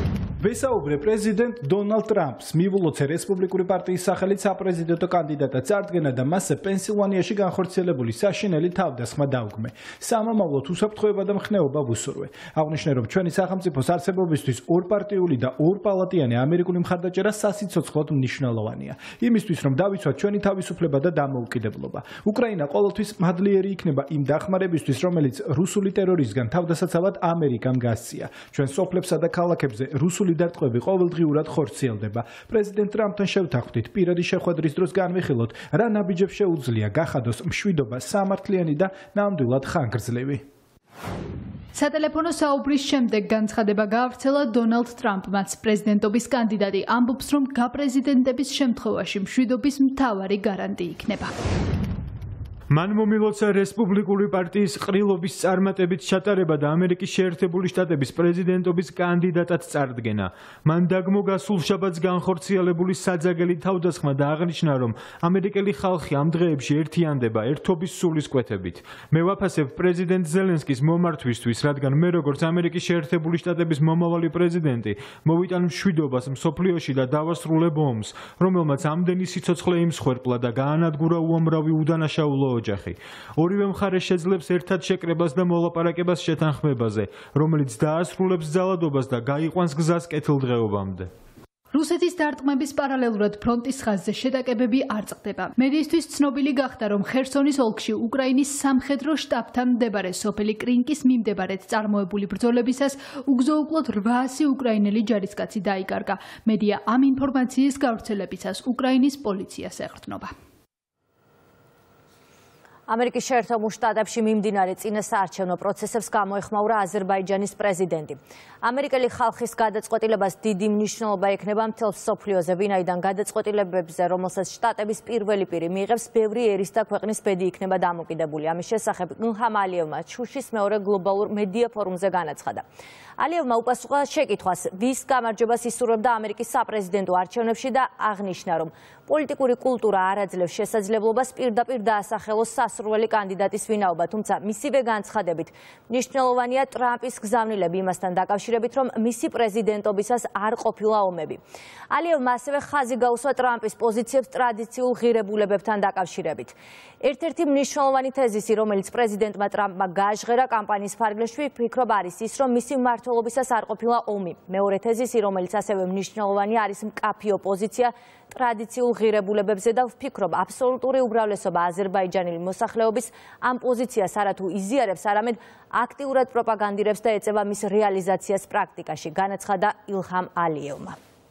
ვესაუბრე პრეზიდენტ დონალდ ტრამპს, მიულოცე რესპუბლიკური პარტიის სახელით საპრეზიდენტო კანდიდატად წარდგენა და მასზე პენსილვანიაში განხორციელებული საშინელი თავდასხმა დაუგმე. სამომავლოდ უსაფრთხოება და მხნეობა ვუსურვე. აღნიშნე, რომ ჩვენი სახელმწიფოს არსებობისთვის ორპარტიული და ორპალატიანი ამერიკული მხარდაჭერა სასიცოცხლოდ მნიშვნელოვანია. იმისთვის, რომ დავიცვათ ჩვენი თავისუფლება და დამოუკიდებლობა. უკრაინა ყოველთვის მადლიერი იქნება იმ დახმარებისთვის, რომელიც რუსული ტერორიზმგან თავდასაცავად ამერიკამ გასცია. ჩვენ სოფლებსა და ქალაქებზე რუსული დარტყმები ყოველდღიურად ხორციელდება. პრეზიდენტ ტრამპთან შევთანხმდით პირადი შეხვედრის დროს განვიხილოთ, რა ნაბიჯებს შეუძლია გახადოს მშვიდობა სამართლიანი და ნამდვილად ხანგრძლივი. სატელეფონო საუბრის შემდეგ განცხადება გაავრცელა დონალდ ტრამპმაც. პრეზიდენტობის კანდიდატი ამბობს, რომ გაპრეზიდენტების შემთხვევაში მშვიდობის მთავარი გარანტი იქნება. მან მომილოცა რესპუბლიკური პარტიის ყრილობის წარმატებით ჩატარება და ამერიკის შეერთებული შტატების პრეზიდენტობის კანდიდატად წარდგენა. მან დაგმოგა სულშაბათს განხორციელებული საძაგელი თავდასხმა და აღნიშნა, რომ ამერიკელი ხალხი ამ დღეებში ერთიანდება ერთობის სულისკვეთებით. მე ვაფასებ პრეზიდენტ ზელენსკის მომართვისთვის, რადგან მე როგორც ამერიკის შეერთებული შტატების მომავალი პრეზიდენტი მოვიტან მშვიდობას მსოფლიოში და დავასრულებ ომს, რომელმაც ამდენი სიცოცხლე იმსხვერპლა და გაანადგურა უამრავი უდანაშაულო ოჯახი. ორივე მხარე შეძლებს ერთად შეკრებას და მოლაპარაკებას შეთანხმებაზე, რომელიც დაასრულებს ძალადობას და გაიყვანს გზას კეთილდღეობამდე. რუსეთის დარტყმების პარალელურად ფრონტის ხაზზე შეტაკებები არ წყდება. მედიისთვის ცნობილი გახდა, რომ ხერსონის ოლქში უკრაინის სამხედრო შტაბთან მდებარე სოფელი კრინკის მიმდებარედ წარმოებული ბრძოლებისას უგზოუკლოდ რვაასი უკრაინელი ჯარისკაცი დაიკარგა. მედია ამ ინფორმაციის გავრცელებისას უკრაინის პოლიციას ეყრდნობა. ამერიკის შეერთებულ შტატებში მიმდინარე წინასაარჩევნო პროცესებს გამოეხმაურა აზერბაიჯანის პრეზიდენტი. ამერიკელი ხალხის გადაწყვეტილებას დიდი მნიშვნელობა ექნება მთელ მსოფლიოზე, ვინაიდან გადაწყვეტილებებზე, რომელსაც შტატების პირველი პირი მიიღებს, ბევრი ერის და ქვეყნის ბედი იქნება დამოკიდებული. ამის შესახებ ილჰამ ალიევმა ჩუშის მეორე გლობალურ მედია ფორუმზე განაცხადა. ალიევმა უპასუხა შეკითხვას, ვის გამარჯვებას ისურვებდა ამერიკის საპრეზიდენტო არჩევნებში და აღნიშნა, რომ პოლიტიკური კულტურა არ აძლევს შესაძლებლობას პირდაპირ დაასახელოს სასურველი კანდიდატის ვინაობა, თუმცა მისივე განცხადებით მნიშვნელოვანია ტრამპის გზავნილები იმასთან დაკავშირებით, რომ მისი პრეზიდენტობისას არ ყოფილა ომები. ალიევმა ასევე ხაზი გაუსვა ტრამპის პოზიციებს ტრადიციულ ღირებულებებთან დაკავშირებით. ერთ-ერთი მნიშვნელოვანი თეზისი, რომელიც პრეზიდენტმა ტრამპმა გააჟღერა კამპანიის ფარგლებში, ვფიქრობ არის ის, რომ მისი მმართველობისას არ ყოფილა ომი. მეორე თეზისი, რომელიც ასევე მნიშვნელოვანია, არის მკაფიო პოზიცია ტრადიციულ ღირებულებებზე და ვფიქრობ, აბსოლუტური უმრავლესობა აზერბაიჯანელი მოსახლეობის ამ პოზიციას არათუ იზიარებს, არამედ აქტიურად პროპაგანდირებს და ეწევა მის რეალიზაციას პრაქტიკაში, განაცხადა ილჰამ ალიევმა.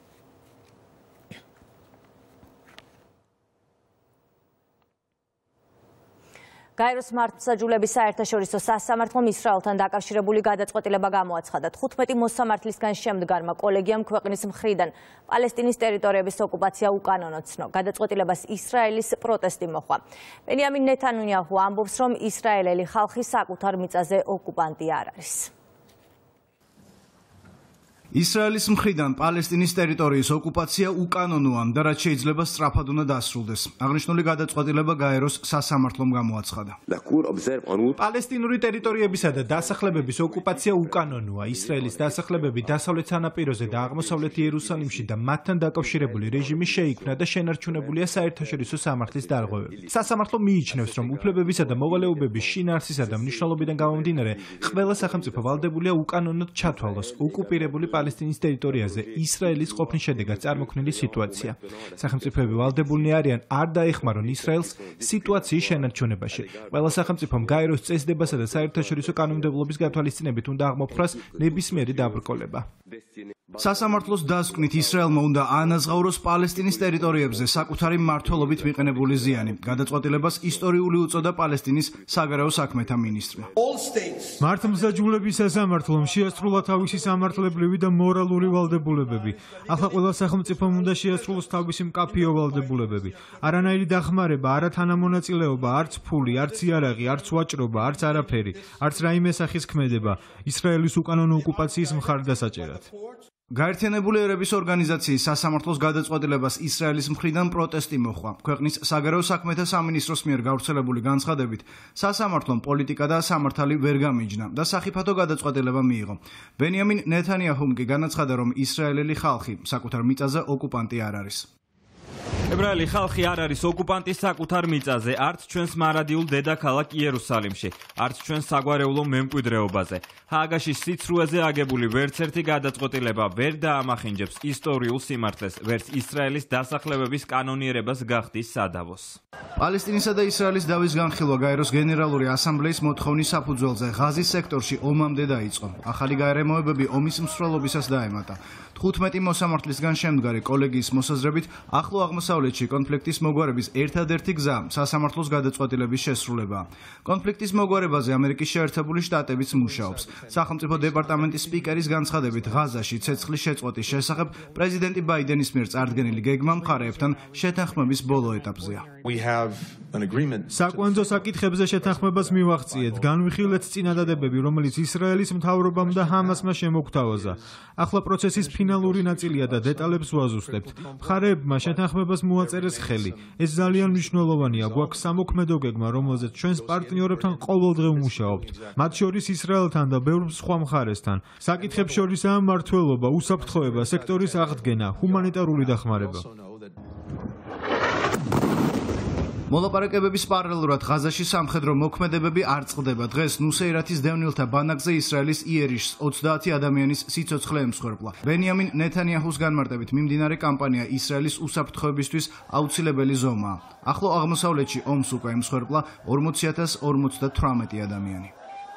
გაეროს მართლმსაჯულების საერთაშორისო სასამართლომ ისრაელთან დაკავშირებული გადაწყვეტილება გამოაცხადა. თხუთმეტი მოსამართლისგან შემდგარმა კოლეგიამ ქვეყნის მხრიდან პალესტინის ტერიტორიების ოკუპაცია უკანონოდ ცნო. გადაწყვეტილებას ისრაელის პროტესტი მოჰყვა. ბენიამინ ნეთანიაჰუ ამბობს, რომ ისრაელელი ხალხი საკუთარ მიწაზე ოკუპანტი არ არის. ისრაელის მხრიდან პალესტინის ტერიტორიის ოკუპაცია უკანონოა და რაც შეიძლება სწრაფად უნდა დასრულდეს. აღნიშნული გადაწყვეტილება გაეროს სასამართლომ გამოაცხადა. პალესტინური ტერიტორიებისა და დასახლებების ოკუპაცია უკანონოა. ისრაელის დასახლებები დასავლეთ სანაპიროზე და აღმოსავლეთ იერუსალიმში და მათთან დაკავშირებული რეჟიმი შეიქმნა და შენარჩუნებულია საერთაშორისო სამართლის დარღვევებით. სასამართლო მიიჩნევს, რომ უფლებებისა და მოვალეობების შინაარსისა და მნიშვნელობიდან გამომდინარე, ყველა სახელმწიფო ვალდებულია უკანონოდ ჩათვალოს ოკუპირებული პალესტინის ტერიტორიაზე ისრაელის ყოფნის შედეგად წარმოქმნილი სიტუაცია. სახელმწიფოები ვალდებულნი არიან არ დაეხმარონ ისრაელს სიტუაციის შენარჩუნებაში. ყველა სახელმწიფომ გაეროს წესდებასა და საერთაშორისო კანონმდებლობის გათვალისწინებით უნდა აღმოფხვრას ნებისმიერი დაბრკოლება. სასამართლოს დასკვნით ისრაელმა უნდა აანაზღაუროს პალესტინის ტერიტორიებზე საკუთარი მმართველობით მიყენებული ზიანი. გადაწყვეტილებას ისტორიული უწოდა პალესტინის საგარეო საქმეთა მინისტრმა. მართლმსაჯულების სასამართლომ შეასრულა თავისი სამართლებრივი და მორალური ვალდებულებები. ახლა ყველა სახელმწიფომ უნდა შეასრულოს თავისი მკაფიო ვალდებულებები. არანაირი დახმარება, არა თანამონაწილეობა, არც ფული, არც იარაღი, არც ვაჭრობა, არც არაფერი, არც რაიმე სახის ქმედება ისრაელის უკანონო ოკუპაციის მხარდასაჭერად. გაერთიანებული ერების ორგანიზაციის სასამართლოს გადაწყვეტილებას ისრაელის მხრიდან პროტესტი მოჰყვა. ქვეყნის საგარეო საქმეთა სამინისტროს მიერ გავრცელებული განცხადებით, სასამართლომ პოლიტიკა და სამართალი ვერ გამიჯნა და სახიფათო გადაწყვეტილება მიიღო. ბენიამინ ნეთანიაჰუმ კი განაცხადა, რომ ისრაელელი ხალხი საკუთარ მიწაზე ოკუპანტი არ არის. ებრაელი ხალხი არ არის ოკუპანტის საკუთარ მიწაზე, არც ჩვენს მარადიულ დედაქალაქ იერუსალიმში, არც ჩვენს საგვარეულო მემკვიდრეობაზე. ჰააგაში სიცრუეზე აგებული ვერც ერთი გადაწყვეტილება ვერ დაამახინჯებს ისტორიულ სიმართლეს, ვერც ისრაელის დასახლებების კანონიერებას გახდის სადავოს. პალესტინისა და ისრაელის დავის განხილვა გაეროს გენერალური ასამბლეის მოთხოვნის საფუძველზე ღაზის სექტორში ომამდე დაიწყო. ახალი გარემოებები ომის მსვლელობისას დაემატა. თხუთმეტი მოსამართლისგან შემდგარი კოლეგიის მოსაზრებით ახლო აღმოსავლეთში კონფლიქტის მოგვარების ერთადერთი გზა სასამართლოს გადაწყვეტილების შესრულებაა. კონფლიქტის მოგვარებაზე ამერიკის შეერთებული შტატებიც მუშაობს. სახელმწიფო დეპარტამენტის სპიკერის განცხადებით ღაზაში ცეცხლის შეწყვეტის შესახებ პრეზიდენტი ბაიდენის მიერ წარდგენილი გეგმა მხარეებთან შეთანხმების ბოლო ეტაპზეა. საკვანძო საკითხებზე შეთანხმებას მივაღწიეთ, განვიხილეთ წინადადებები, რომელიც ისრაელის მთავრობამ და ჰამასმა შემოგთავაზა. ახლა პროცესის ფინალური ნაწილია და დეტალებს ვაზუსტებთ. მხარეებმა შეთანხმებას მოაწერეს ხელი. ეს ძალიან მნიშვნელოვანია. გვაქვს სამოქმედო გეგმა, რომელზეც ჩვენს პარტნიორებთან ყოველდღე ვმუშაობთ. მათ შორის ისრაელთან და ბევრ სხვა მხარესთან. საკითხებს შორისაა მმართველობა, უსაფრთხოება, სექტორის აღდგენა, ჰუმანიტარული დახმარება. მოლაპარაკებების პარალელურად ღაზაში სამხედრო მოქმედებები არ წყდება. დღეს ნუსეირათის დევნილთა ბანაკზე ისრაელის იერიშს ოცდაათი ადამიანის სიცოცხლე ემსხვერპლა. ბენიამინ ნეთანიაჰუს განმარტებით მიმდინარე კამპანია ისრაელის უსაფრთხოებისთვის აუცილებელი ზომაა. ახლო აღმოსავლეთში ომს უკვე ემსხვერპლა ორმოცი ათას ორმოცდათვრამეტი ადამიანი.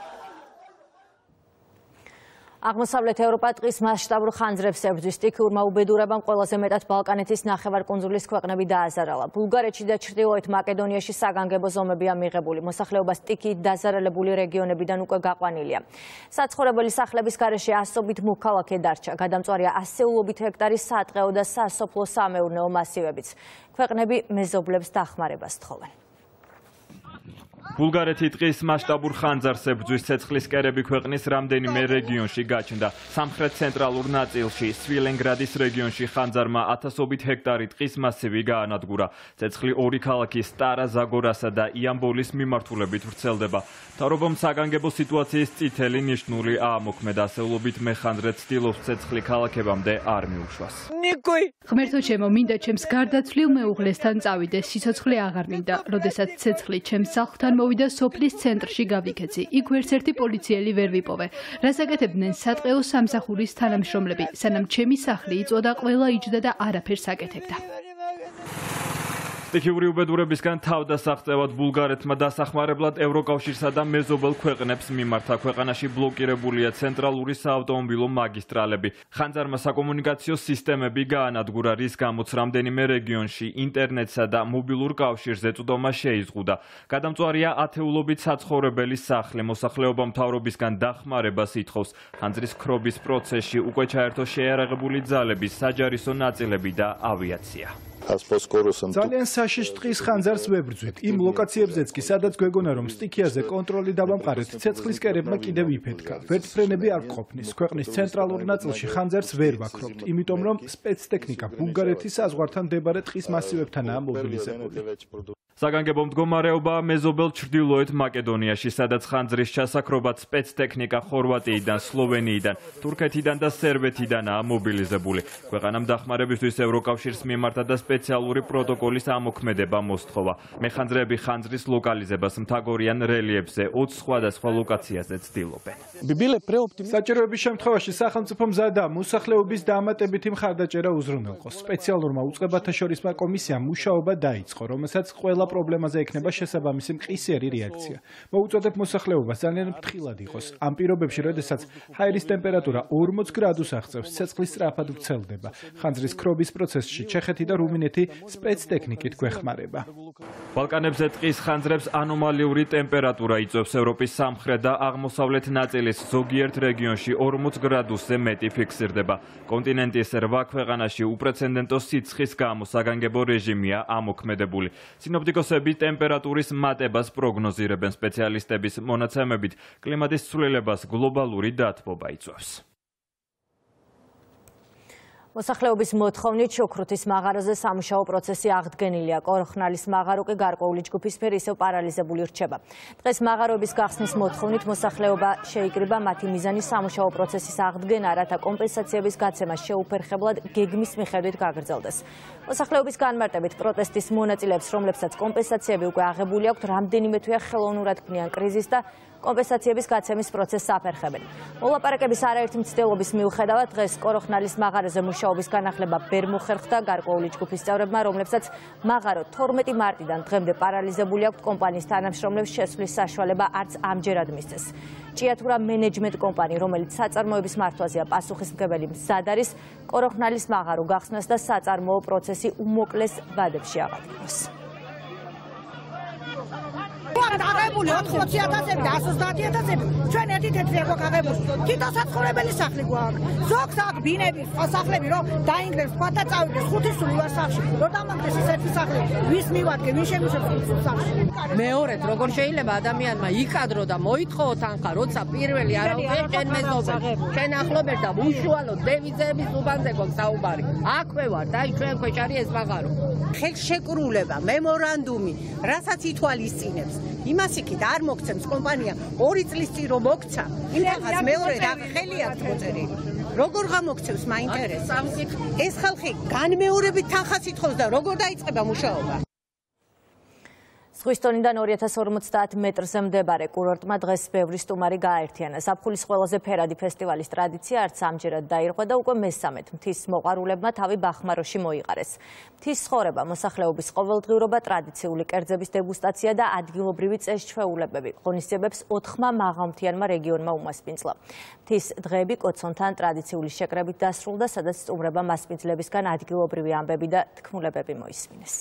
აღმოსავლეთ ევროპა ტყის მასშტაბურ ხანძრებს ებრძვის. სტიქიურმა უბედურებამ ყველაზე მეტად ბალკანეთის ნახევარკუნძულის ქვეყნები დააზარალა. ბულგარეთში და ჩრდილოეთ მაკედონიაში საგანგებო ზომებია მიღებული. მოსახლეობა სტიქიით დაზარალებული რეგიონებიდან უკვე გაყვანილია. საცხოვრებელი სახლების გარეშე ასობით მოქალაქე დარჩა. გადამწვარია ასეულობით ჰექტარის სატყეო და სასოფლო სამეურნეო მასივებიც. ქვეყნები მეზობლებს დახმარებას თხოვენ. ბულგარეთი ტყის მასშტაბურ ხანძარს ებრძვის. ცეცხლის კერები ქვეყნის რამდენიმე რეგიონში გაჩნდა. სამხრეთ ცენტრალურ ნაწილში, სვილენგრადის რეგიონში ხანძარმა ათასობით ჰექტარი ტყის მასივი გაანადგურა. ცეცხლი ორი ქალაქის სტარა ზაგორასა და იამბოლის მიმართულებით ვრცელდება. მთავრობამ საგანგებო სიტუაციის წითელი ნიშნული აამოქმედა. ასეულობით მეხანძრე ცდილობს ცეცხლი ქალაქებამდე არ მიუშვას. ღმერთო ჩემო, მინდა ჩემს გარდაცვლილ მეუღლესთან წავიდე, სიცოცხლე აღარ მინდა. როდესაც ცეცხლი ჩემს სახლთან მოვიდა, სოფლის ცენტრში გავიქეცი. იქ ვერც ერთი პოლიციელი ვერ ვიპოვე. რას აკეთებდნენ სატყეო სამსახურის თანამშრომლები, სანამ ჩემი სახლი იწოდა, ყველა იჯდა და არაფერს აკეთებდა. სტიქიური უბედურებისგან თავდასაღწევად ბულგარეთმა დასახმარებლად ევროკავშირსა და მეზობელ ქვეყნებს მიმართა. ქვეყანაში ბლოკირებულია ცენტრალური საავტომობილო მაგისტრალები. ხანძარმა საკომუნიკაციო სისტემები გაანადგურა, რის გამოც რამდენიმე რეგიონში ინტერნეტსა და მობილურ კავშირზე წვდომა შეიზღუდა. გადამწვარია ათეულობით საცხოვრებელი სახლი. მოსახლეობა მთავრობისგან დახმარებას ითხოვს. ხანძრის ქრობის პროცესში უკვე ჩაერთო შეიარაღებული ძალების საჯარისო ნაწილები და ავიაცია. ძალიან საშიშ ტყის ხანძარს ვებრძვით. იმ ლოკაციებზეც კი, სადაც გვეგონა, რომ სტიქიაზე კონტროლი დავამყარეთ, ცეცხლის კერებმა კიდევ იფეთქა. ვერტმფრენები არ გყოფნის. ქვეყნის ცენტრალურ ნაწილში ხანძარს ვერ ვაქრობთ, იმიტომ რომ სპეცტექნიკა ბულგარეთის საზღვართან მდებარე ტყის მასივებთანაა მობილიზებული. საგანგებო მდგომარეობა მეზობელ ჩრდილოეთ მაკედონიაში, სადაც ხანძრის ჩასაქრობად სპეცტექნიკა ხორვატიიდან, სლოვენიიდან, თურქეთიდან და სერბეთიდანაა მობილიზებული. ქვეყანამ დახმარებისთვის ევროკავშირს მიმართა და სპეციალური პროტოკოლის ამოქმედება მოსთხოვა. მეხანძრეები ხანძრის ლოკალიზებას მთაგორიან რელიეფზე ოცი სხვადასხვა ლოკაციაზე ცდილობენ. საჭიროების შემთხვევაში სახელმწიფო მზადაა მოსახლეობის დამატებითი მხარდაჭერა უზრუნველყოს. სპეციალურმა უწყებათა შორისმა კომისიამ მუშაობა დაიწყო, რომელსაც ყველა პრობლემაზე ექნება შესაბამისი მყისიერი რეაქცია. მოუწოდებ მოსახლეობას ძალიან ფრთხილად იყოს. ამ პირობებში, როდესაც ჰაერის ტემპერატურა ორმოც გრადუს აღწევს, ცეცხლის სწრაფად ვრცელდება. ხანძრის ქრობის პროცესში ჩეხეთი და რუმინეთი სპეცტექნიკით გვეხმარება. ბალკანებზე ტყის ხანძრებს ანომალიური ტემპერატურა იწვევს. ევროპის სამხრეთ და აღმოსავლეთ ნაწილის ზოგიერთ რეგიონში ორმოც გრადუსზე მეტი ფიქსირდება. კონტინენტის რვა ქვეყანაში უპრეცედენტო სიცხის გამო საგანგებო რეჟიმია ამოქმედებული. სინოპტიკოსები ტემპერატურის მატებას პროგნოზირებენ. სპეციალისტების მონაცემებით კლიმატის ცვლილებას გლობალური დათბობა იწვევს. მოსახლეობის მოთხოვნით შუქრუთის მაღაროზე სამუშაო პროცესი აღდგენილია. კოროხნალის მაღარო კი გარკვეული ჯგუფის მიერ ისევ პარალიზებული რჩება. დღეს მაღაროების გახსნის მოთხოვნით მოსახლეობა შეიკრიბა მათი მიზანი სამუშაო პროცესის აღდგენა, რათა კომპენსაციების გაცემა შეუფერხებლად გეგმის მიხედვით გაგრძელდეს. მოსახლეობის განმარტებით პროტესტის მონაწილეებს, რომლებსაც კომპენსაციები უკვე აღებული აქვთ, რამდენიმე თვეა ხელოვნურად ქმნიან კრიზისს და კომპენსაციების გაცემის პროცესს აფერხებენ. მოლაპარაკების არაერთი მცდელობის მიუხედავად დღეს კოროხნალის მაღაროზე მუშაობის განახლება ვერ მოხერხდა გარკვეული ჯგუფის წევრებმა, რომლებსაც მაღარო თორმეტი მარტიდან დღემდე პარალიზებული აქვთ კომპანიის თანამშრომლებს შესვლის საშუალება არც ამჯერად მისცეს. ჭიათურა მენეჯმენტ კომპანია, რომელიც საწარმოების მართვაზეა პასუხისმგებელი, მზად არის კოროხნალის მაღარო გახსნას და საწარმოო პროცესი უმოკლეს ვადებში აღადგინოს. აღებული ოთხმოცი ათასები და ოცდაათი ათასები ჩვენ ერთი თეთრი აქვს აღებული. თითო საცხოვრებელი სახლი გვაქვს. ზოგს აქვს ბინები, სხვა სახლები, რომ დაინგრევს სხვა და წავიდეს ხუთი სული ვარ სახლში. რომ დამაგდეს ეს ერთი სახლი, ვის მივადგე, ვინ შემიშევს ხუთი სახლში. მეორედ, როგორ შეიძლება ადამიანმა იკადრო და მოითხოვო თანხა, როცა პირველი არავინ შენ მეზობელი, შენ ახლობელი და უშუალოდ დევიზების უბანზე გქონს საუბარი. აქვე ვარ და აი ჩვენ ქვეშ არის ეს მაღარო. ხელშეკრულება, მემორანდუმი, რასაც ითვალისწინებს. იმას იქით არ მოგცემს კომპანია ორი წლის წინ რომ მოგცა იმ ხალხს მეორე რა ხელი აქვს მოწერილი როგორ გამოგცემს მაინტერესებს ეს ხალხი განმეორებით თანხას ითხოვს და როგორ დაიწყება მუშაობა ზღვის ტონიდან ორი ათას ორმოცდაათ მეტრზე მდებარე კურორტმა დღეს ბევრი სტუმარი გააერთიანა. ზაფხულის ყველაზე ფერადი ფესტივალის ტრადიცია არც ამჯერად დაირღვა და უკვე მესამედ მთის მოყვარულებმა თავი ბახმაროში მოიყარეს. მთის ცხოვრება, მოსახლეობის ყოველდღიურობა, ტრადიციული კერძების დეგუსტაცია და ადგილობრივი წესჩვეულებები ღონისძიებებს ოთხმა მაღალმთიანმა რეგიონმა უმასპინძლა. მთის დღეები კოცონთან ტრადიციული შეკრებით დასრულდა, სადაც სტუმრებმა მასპინძლებისგან ადგილობრივი ამბები და თქმულებები მოისმინეს.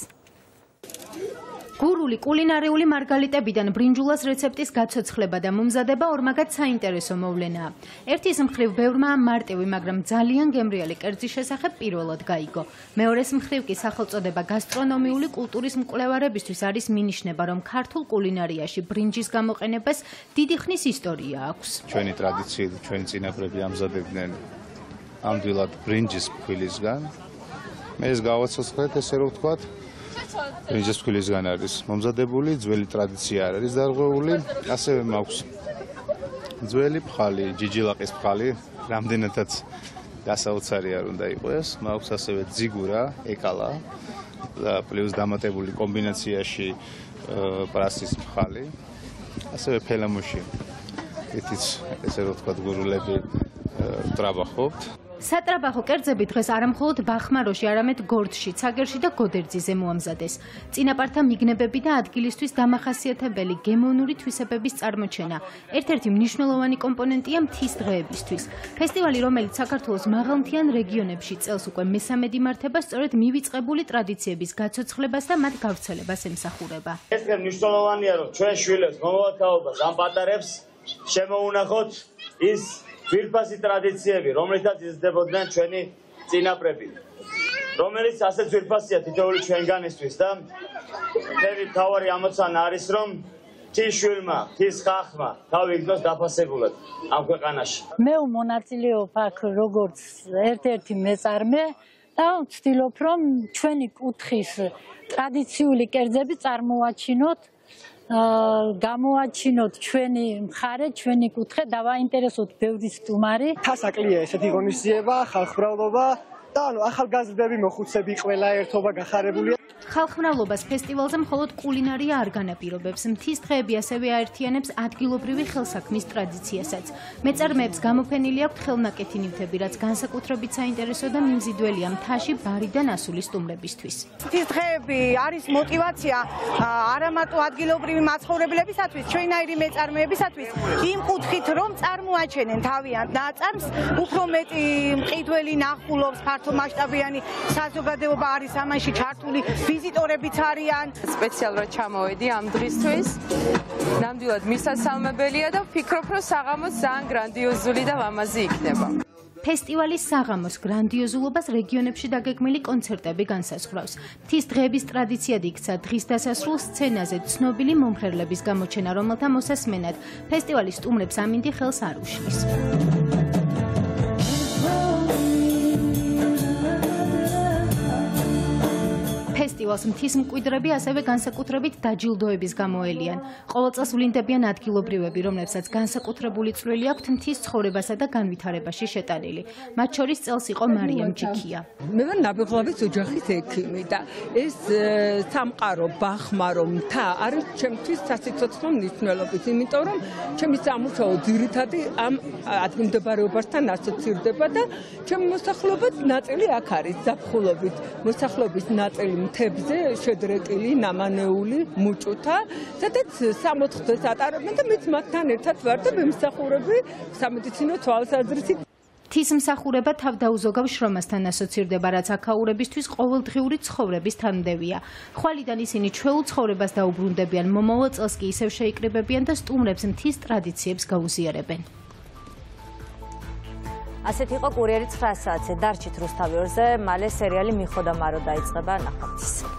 გურული კულინარიული მარგალიტებიდან ბრინჯულას რეცეპტის გაცოცხლება და მომზადება ორმაგად საინტერესო მოვლენაა. ერთის მხრივ ბევრმა მარტივი, მაგრამ ძალიან გემრიელი კერძის შესახებ პირველად გაიგო. მეორეს მხრივ კი სახელწოდება გასტრონომიული კულტურის მკვლევარებისთვის არის მინიშნება, რომ ქართულ კულინარიაში ბრინჯის გამოყენებას დიდი ხნის ისტორია აქვს. ჩვენი ტრადიციით, ჩვენი წინაპრები ამზადებდნენ ამდვილად ბრინჯის ფქვილისგან. მე ეს გავაცოცხლეთ, ესე რომ ვთქვათ. ბრინჯის ფქვილისგან არის მომზადებული, ძველი ტრადიცია არ არის დარღვეული, ასევე მაქვს ძველი ფხალი, ჯიჯილაყის ფხალი, რამდენადაც გასაოცარი არ უნდა იყოს, მაქვს ასევე ძიგურა, ეკალა და პლუს დამატებული კომბინაციაში პრასის ფხალი, ასევე ფელამუში. ეთიც ესე რომ ვთქვათ გურულები ტრაბახობთ. სატრაბახო კერძები დღეს არამხოლოდ ბახმაროში, არამედ გორდში, ცაგერში და გოდერძიზე მოამზადეს. წინაპართა მიგნებები და ადგილისთვის დამახასიათებელი გემონური თვისებების წარმოჩენა ერთ-ერთი მნიშვნელოვანი კომპონენტია მთის დღეებისთვის. ფესტივალი, რომელიც საქართველოს მაღალმთიან რეგიონებში წელს უკვე მესამედ იმართება, სწორედ მივიწყებული ტრადიციების გაცოცხლებას და მათ გავრცელებას ემსახურება. ეს მნიშვნელოვანია, რომ ჩვენ შვილებს, მომავალთაობას, ამ პატარებს შემოუნახოთ ის ძვირფასი ტრადიციები, რომლითაც იზრდებოდნენ ჩვენი წინაპრები, რომელიც ასე ძვირფასია თითოეული ჩვენგანისთვის და მთელი მთავარი ამოცანა არის, რომ მთის შვილმა, მთის ხალხმა თავი იქნოს დაფასებულად ამ ქვეყანაში. მე ვმონაწილეობ აქ როგორც ერთ-ერთი მეწარმე და ვცდილობ, რომ ჩვენი კუთხის ტრადიციული კერძები წარმოვაჩინოთ, გამოაჩინოთ ჩვენი მხარე, ჩვენი კუთხე, დავაინტერესოთ ბევრი სტუმარი. თასაკლია ესეთი ღონისძიება, ხალხმრავლობა და ანუ ახალგაზრდები, მოხუცები, ყველა ერთობა გახარებულია. ხალხმრავლობას ფესტივალზე მხოლოდ კულინარია არ განაპირობებს. მთის დღეები ასევე აერთიანებს ადგილობრივი ხელსაქმის ტრადიციასაც. მეწარმეებს გამოფენილი აქვთ ხელნაკეთი ნივთები, რაც განსაკუთრებით საინტერესო და მიმზიდველია მთაში ბარი და ნასული სტუმრებისთვის. მთის დღეები არის мотиваცია არამარტო ადგილობრივი მაცხოვრებლებისათვის, ჩვენაირი მეწარმეებისათვის, იმ კუთხით, რომ წარმოაჩენენ თავიანთ ნაწარმს, უფრო მეტი მყიდველი ნახულობს, ფართომასშტაბიანი საზოგადოება არის ამაში ჩართული. ვიზიტორებიც არიან. სპეციალურად ჩამოვედი ამ დღისთვის. ნამდვილად მისასალმებელია და ვფიქრობ, რომ საღამოს ძალიან გრანდიოზული და ლამაზი იქნება. ფესტივალის საღამოს გრანდიოზულობას რეგიონებში დაგეგმილი კონცერტები განსაზღვრავს. მთის დღეების ტრადიციად იქცა დღის დასასრულ სცენაზე ცნობილი მომღერლების გამოჩენა, რომელთა მოსასმენად ფესტივალის სტუმრებს ამინდი ხელს არ უშლის. ფესტივალს მთის მკვიდრები ასევე განსაკუთრებით დაჯილდოების გამოელიან. ყოველ წელს ვლინდებიან ადგილობრივები, რომლებსაც განსაკუთრებული წვლილი აქვთ მთის ცხოვრებასა და განვითარებაში შეტანილი. მათ შორის წელს იყო მარიამ ჯიქია. მე ვარ ნაბეღლავის ოჯახის ექიმი და ეს სამყარო, ბახმარო, მთა არის ჩემთვის სასიცოცხლო მნიშვნელობით, იმიტომ რომ ჩემი სამუშაო ძირითადი ამ ადგილმდებარეობასთან ასოცირდება და ჩემი მოსახლეობა ნაწილი აქ არის ზაფხულობით. მოსახლეობის ნაწილი მთებზე შედრეკილი, ნამანეული, მუჭუთა, სადაც სამოთხდეს ატარებენ და მეც მათთან ერთად ვარ და მემსახურები სამედიცინო თვალსაზრისით. მთის მსახურება თავდაუზოგავ შრომასთან ასოცირდება, რაც აქაურებისთვის ყოველდღიური ცხოვრების თანმდევია. ხვალიდან ისინი ჩვეულ ცხოვრებას დაუბრუნდებიან, მომავალ წელს კი ისევ შეიკრიბებიან და სტუმრებს მთის ტრადიციებს გაუზიარებენ. ასეთ იყო კურიერი ცხრა საათზე. დარჩით რუსთავი ორზე, მალე სერიალი მიხო და მარო დაიწყება. ნახვამდის.